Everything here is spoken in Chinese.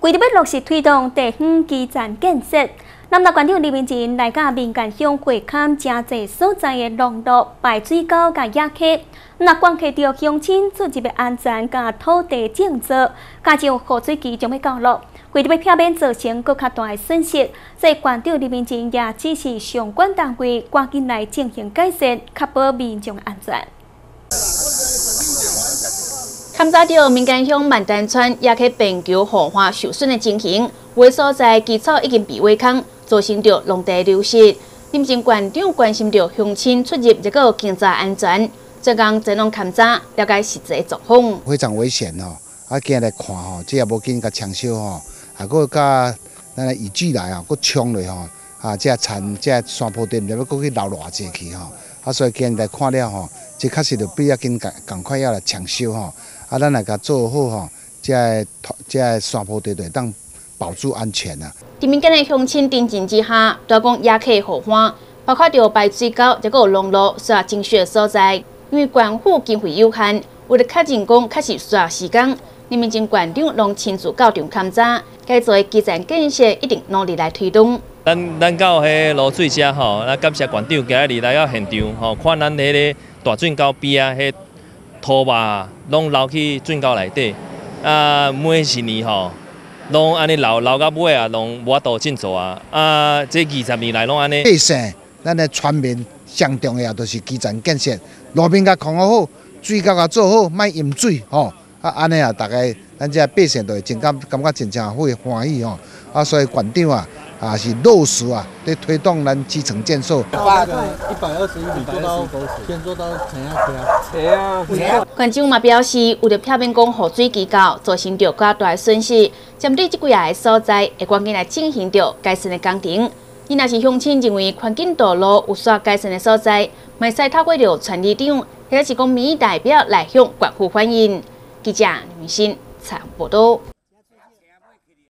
为着要落实推动地方基层建设，南投县长李明前来甲民间乡会勘真侪所在的农路、排水沟甲野溪，那关系到乡亲出入的安全甲土地建设，加上雨水期将要到落，为着要避免造成更较大的损失，所以县长李明前也指示相关单位赶紧来进行改善，确保民众的安全。 勘察到民间乡万丹村野溪便桥护花受损的情形，有所在基础已经被挖空，造成着农地流失。林前县长关心着乡亲出入这个经济安全，专工前往勘察，了解实际状况。 非常危险哦！啊，今日来看吼，这也无紧甲抢修吼，啊，佮甲咱雨季来啊，佮冲落吼，啊，这田这山坡地，毋知要佮去流偌济去吼。啊，所以今日来看了吼，这确实就比较紧赶快要来抢修吼。 啊，咱来甲做好吼，这山坡地地当保住安全啊。 伫民间的乡亲定情之下，大讲野溪护花，包括着排水沟，这个农路需要精选所在。因为县府经费有限，为了确认讲确实需要时间，林明前县长拢亲自到场勘察，该做的基层建设一定努力来推动。 咱到迄露水遮吼，咱感谢县长今日来到现场吼，看咱迄个大圳沟边啊，迄 土吧，拢流去圳沟内底，啊，每一年吼，拢安尼流到尾啊，拢无法度进做啊，啊，这20年来拢安尼。 百姓，咱的全民上重要就是基层建设，路面甲控好，水沟甲做好，莫淹水吼，啊，安尼啊，大概咱这百姓就会感觉真正欢喜吼，啊，所以县长啊是落实啊，在推动咱基层建设。 121米做到，先做到怎样县长嘛表示，为了避免讲雨水期到，造成着较大损失，针对这几个所在，会赶紧来进行着改善的工程。你若是乡亲认为环境道路有需要改善的所在，咪使透过着村里长或者是讲民意代表来向县府反映。记者林明新采访报道。